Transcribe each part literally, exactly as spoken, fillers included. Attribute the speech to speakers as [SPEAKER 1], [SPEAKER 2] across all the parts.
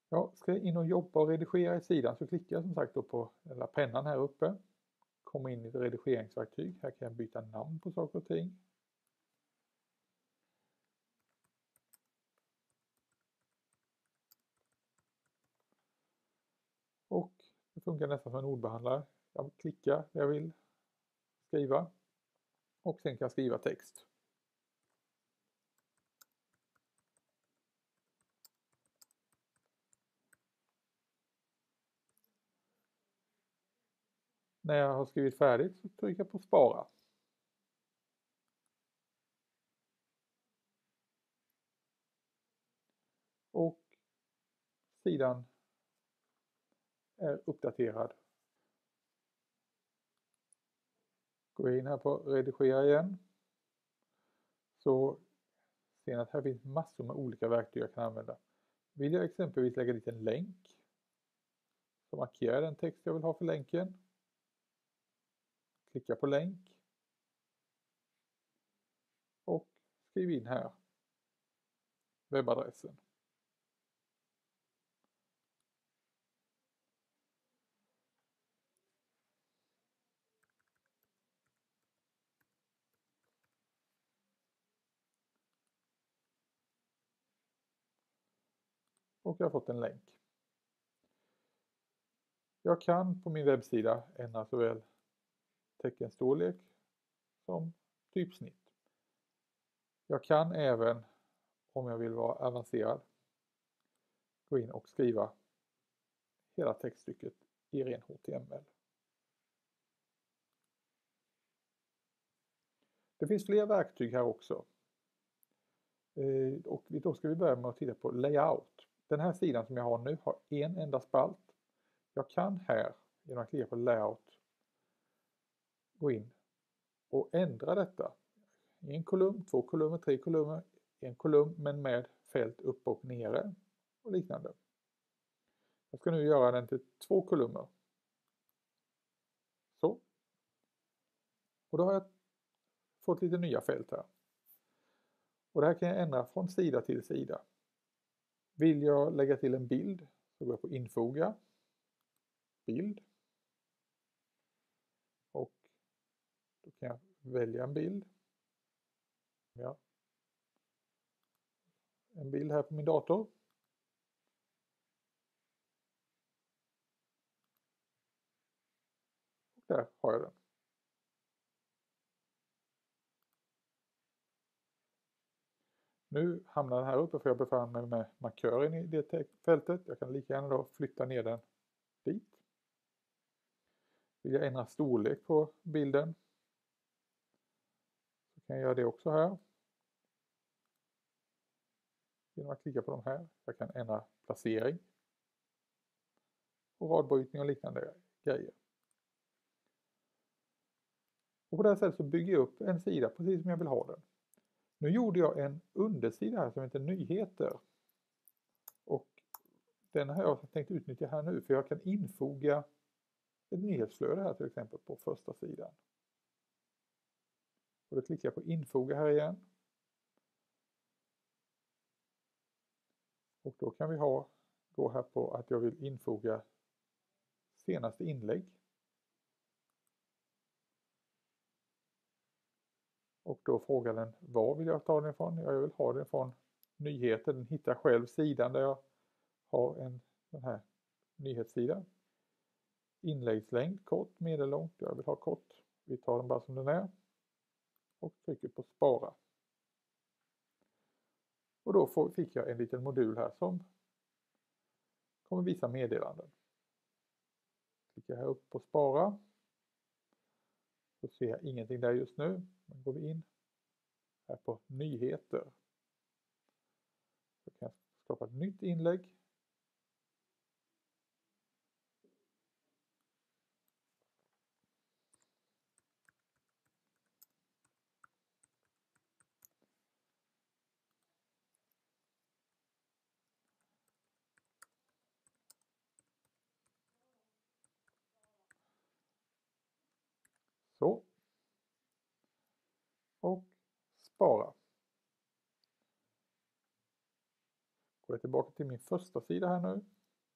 [SPEAKER 1] Ja, ska jag in och jobba och redigera i sidan så klickar jag som sagt då på den här pennan här uppe. Kommer in i ett redigeringsverktyg. Här kan jag byta namn på saker och ting. Och det funkar nästan som en ordbehandlare. Jag klickar där jag vill skriva. Och sen kan jag skriva text. När jag har skrivit färdigt så trycker jag på spara. Och sidan är uppdaterad. Går jag in här på redigera igen. Så ser ni att här finns massor med olika verktyg jag kan använda. Vill jag exempelvis lägga dit en länk. Så markerar jag den text jag vill ha för länken. Klicka på länk. Och skriv in här webbadressen. Och jag har fått en länk. Jag kan på min webbsida ändra såväl teckenstorlek som typsnitt. Jag kan även, om jag vill vara avancerad, gå in och skriva hela textstycket i ren H T M L. Det finns fler verktyg här också. Och då ska vi börja med att titta på layout. Den här sidan som jag har nu har en enda spalt. Jag kan här, genom att klicka på layout, gå in och ändra detta. En kolumn, två kolumner, tre kolumner, en kolumn men med fält upp och nere och liknande. Jag ska nu göra den till två kolumner. Så. Och då har jag fått lite nya fält här. Och det här kan jag ändra från sida till sida. Vill jag lägga till en bild så går jag på infoga, bild. Och då kan jag välja en bild. Ja. En bild här på min dator. Och där har jag den. Nu hamnar den här uppe för jag befann mig med markören i det fältet. Jag kan lika gärna då flytta ner den dit. Vill jag ändra storlek på bilden så kan jag göra det också här. Genom att klicka på de här. Jag kan ändra placering. Och radbrytning och liknande grejer. Och på det här sättet så bygger jag upp en sida precis som jag vill ha den. Nu gjorde jag en undersida här som heter nyheter. Och den har jag tänkt utnyttja här nu för jag kan infoga ett nyhetsflöde här till exempel på första sidan. Och då klickar jag på infoga här igen. Och då kan vi ha, gå här på att jag vill infoga senaste inlägg. Och då frågar den, var vill jag ta den ifrån? Jag vill ha den från nyheter. Den hittar själv sidan där jag har en den här nyhetssidan. Inläggslängd, kort, medellångt. Jag vill ha kort. Vi tar den bara som den är. Och trycker på spara. Och då får, fick jag en liten modul här som kommer visa meddelanden. Klickar här upp på spara. Så ser jag ingenting där just nu. Men går vi in här på nyheter. Så kan jag skapa ett nytt inlägg. Så. Och spara. Går jag tillbaka till min första sida här nu.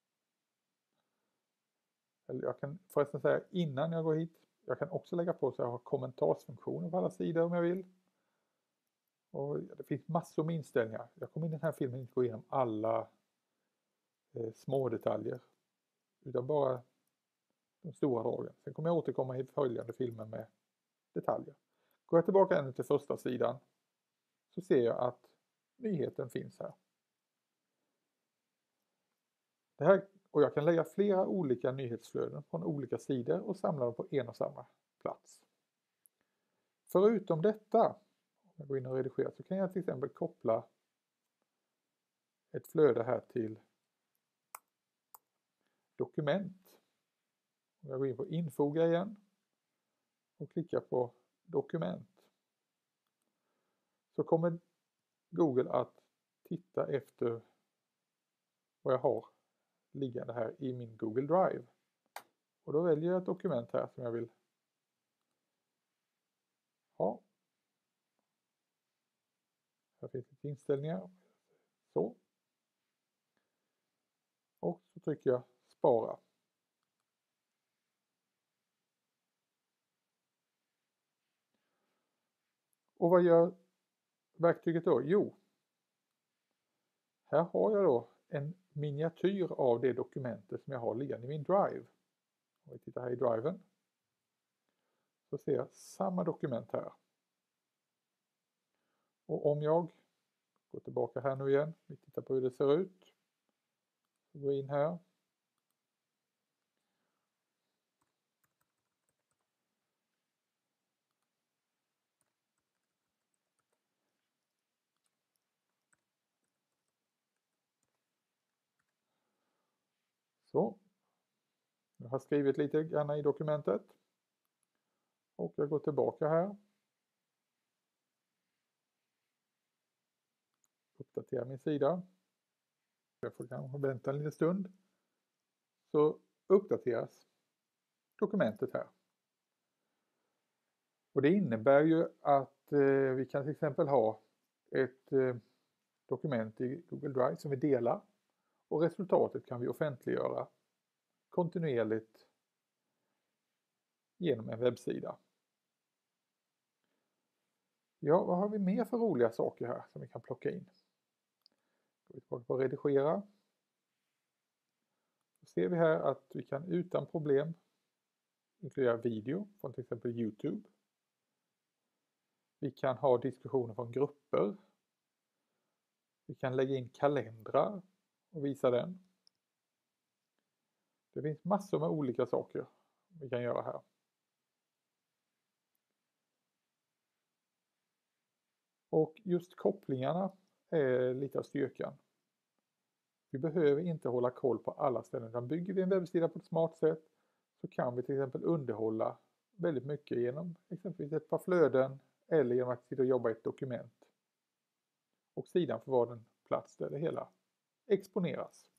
[SPEAKER 1] Eller jag kan förresten säga innan jag går hit. Jag kan också lägga på så jag har kommentarsfunktioner på alla sidor om jag vill. Och det finns massor med inställningar. Jag kommer i den här filmen inte gå igenom alla eh, små detaljer. Utan bara de stora dragen. Sen kommer jag återkomma i följande filmer med detaljer. Går jag tillbaka ännu till första sidan så ser jag att nyheten finns här. Det här och jag kan lägga flera olika nyhetsflöden från olika sidor och samla dem på en och samma plats. Förutom detta, om jag går in och redigerar, så kan jag till exempel koppla ett flöde här till dokument. Om jag går in på infoga igen och klickar på dokument, så kommer Google att titta efter vad jag har liggande här i min Google Drive. Och då väljer jag ett dokument här som jag vill ha. Här finns lite inställningar. Så. Och så trycker jag spara. Och vad gör verktyget då? Jo, här har jag då en miniatyr av det dokumentet som jag har liggande i min Drive. Om vi tittar här i Driven så ser jag samma dokument här. Och om jag går tillbaka här nu igen, vi tittar på hur det ser ut. Så går jag in här. Så. Jag har skrivit lite grann i dokumentet. Och jag går tillbaka här. Uppdatera min sida. Jag får kanske vänta en liten stund. Så uppdateras dokumentet här. Och det innebär ju att eh, vi kan till exempel ha ett eh, dokument i Google Drive som vi delar. Och resultatet kan vi offentliggöra kontinuerligt genom en webbsida. Ja, vad har vi mer för roliga saker här som vi kan plocka in? Går vi tillbaka på redigera. Så ser vi här att vi kan utan problem inkludera video från till exempel YouTube. Vi kan ha diskussioner från grupper. Vi kan lägga in kalendrar och visa den. Det finns massor med olika saker vi kan göra här. Och just kopplingarna är lite av styrkan. Vi behöver inte hålla koll på alla ställen, utan bygger vi en webbsida på ett smart sätt så kan vi till exempel underhålla väldigt mycket genom exempelvis ett par flöden eller genom att sitta och jobba i ett dokument. Och sidan får vara den plats där det hela exponeras.